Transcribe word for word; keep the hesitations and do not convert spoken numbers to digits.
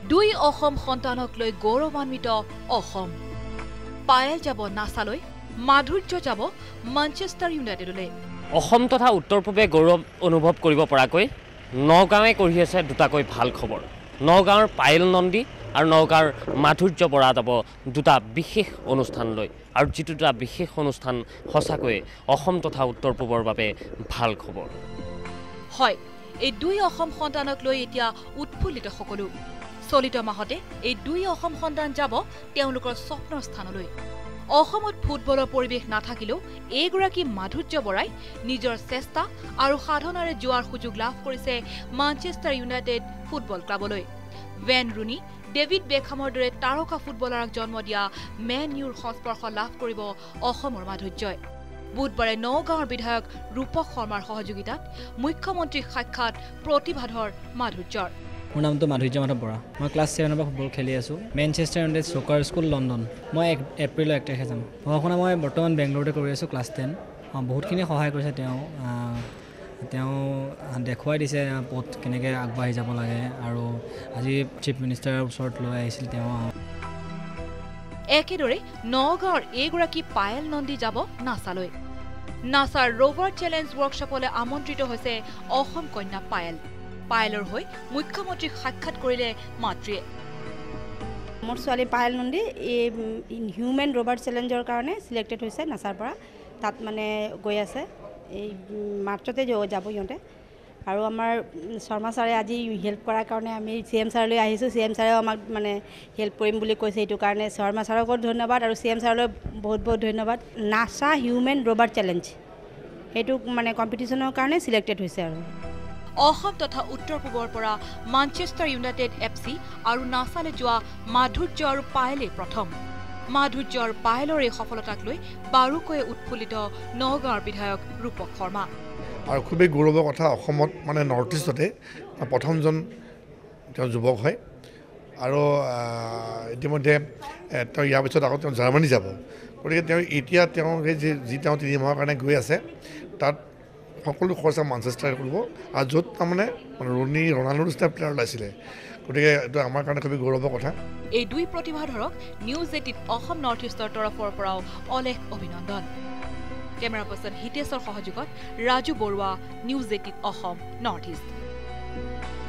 দুই অসম সন্তানক লৈ গৌৰৱান্বিত অসম পায়েল যাব নাছালৈ মাধুৰ্য যাব মানচেষ্টাৰ ইউনাইটেডলৈ অসম তথা উত্তৰ পূবে গৌৰৱ অনুভৱ কৰিব পৰাকৈ নগাঁৱে কঢ়ি আছে দুটাকৈ ভাল খবৰ নগাঁৱৰ পায়েল নন্দী আৰু নগাঁৱৰ মাধুৰ্য বৰা যাব দুটা বিশেষ অনুষ্ঠানলৈ আৰু যিটো দুটা বিশেষ অনুষ্ঠান সঁচাকৈ অসম তথা উত্তৰ পূবৰ বাবে ভাল খবৰ হয় এই দুই অসম সন্তানক লৈ এতিয়া উৎফুল্লিত সকলো চলিত মাহতে এই দুই অসম সন্তান যাব তেওঁলোকৰ স্বপ্নৰ স্থানলৈ অসমত ফুটবলৰ পৰিৱেশ নাথাকিলেও এইগৰাকী মাধুৰ্য বৰাই নিজৰ চেষ্টা আৰু সাধনাৰে যোৱাৰ সুযোগ লাভ কৰিছে মানচেষ্টাৰ ইউনাইটেড ফুটবল ক্লাবলৈ ভেন ৰুনি ডেভিড বেকহামৰ দৰে তাৰকা ফুটবলাৰক জন্ম দিয়া মেন ইউৰ সংস্পৰ্শ লাভ কৰিব অসমৰ মাধুৰ্যই বুধবাৰে নগাঁৱৰ বিধায়ক ৰূপক শৰ্মাৰ সহযোগিতাত মুখ্যমন্ত্ৰীক সাক্ষাৎ প্ৰতিবাদৰ মাধুৰ্যৰ মোৰ নামটো মাধুৰ্য মাধৱ বৰা মই ক্লাছ ছেভেনৰ পৰা ফুটবল খেলি আছোঁ Manchester United soccer school London মই এক এপ্ৰিলৰ এক তাৰিখে যাম পঢ়া শুনা মই বৰ্তমান বেংগলোৰতে কৰি আছোঁ ক্লাছ টেন বহুতখিনি সহায় কৰিছে তেওঁ তেওঁ দেখুৱাই দিছে পথ কেনেকৈ আগবাঢ়ি যাব লাগে আৰু আজি চিফ মিনিষ্টাৰৰ ওচৰত লৈ আহিছিল তেওঁ একেদৰে নগাঁৱৰ এইগৰাকী পায়েল নন্দী যাব নাছালৈ নাছাৰ ৰ'ভাৰ চেলেঞ্জ ৱৰ্কশ্বপলৈ আমন্ত্ৰিত হৈছে অসম কন্যা পায়েল পায়েলৰ হৈ মুখ্যমন্ত্ৰীক সাক্ষাৎ কৰিলে মাতৃয়ে মোৰ ছোৱালী পায়েল নন্দী এই হিউমেন ৰ'ভাৰ চেলেঞ্জৰ কাৰণে চিলেক্টেড হৈছে নাছাৰ পৰা তাত মানে গৈ আছে এই মাৰ্চতে যাব সিহঁতে আৰু আমাৰ শৰ্মা ছাৰে আজি হেল্প কৰাৰ কাৰণে আমি চি এম ছাৰলৈ আহিছোঁ চি এম ছাৰেও আমাক মানে হেল্প কৰিম বুলি কৈছে এইটো কাৰণে শৰ্মা ছাৰকো ধন্যবাদ আৰু চি এম ছাৰলৈ বহুত বহুত ধন্যবাদ নাছা হিউমেন ৰ'ভাৰ চেলেঞ্জ সেইটো মানে কম্পিটিশ্যনৰ কাৰণে চিলেক্টেড হৈছে আৰু অসম তথা উত্তৰ পূবৰ পৰা মানচেষ্টাৰ ইউনাইটেড এফ চি আৰু নাছালৈ যোৱা মাধুৰ্য আৰু পায়েলে প্ৰথম মাধুৰ্য আৰু পায়েলৰ এই সফলতাক লৈ বাৰুকৈয়ে উৎফুল্লিত নগাঁৱৰ বিধায়ক ৰূপক শৰ্মা আৰু খুবেই গৌৰৱৰ কথা অসমত মানে নৰ্থ ইষ্টতে প্ৰথমজন তেওঁ যুৱক হয় আৰু ইতিমধ্যে তেওঁ ইয়াৰ পিছত আকৌ তেওঁ জাৰ্মানী যাব গতিকে তেওঁ এতিয়া তেওঁ সেই যি তেওঁ তিনি মাহৰ কাৰণে গৈ আছে তাত সকলো খৰচা মানচেষ্টাৰ কৰিব আৰু য'ত তাৰমানে ৰুনি ৰনাল্ডোৰ নিচিনা প্লেয়াৰ ওলাইছিলে গতিকে এইটো আমাৰ কাৰণে খুবেই গৌৰৱৰ কথা এই দুই প্ৰতিভাধৰক নিউজ এইটিন অসম নৰ্থ ইষ্টৰ তৰফৰ পৰাও অলেখ অভিনন্দন কেমেৰা পাৰ্চন হিতেশৰ সহযোগত Raju Baruah news eighteen Assam north east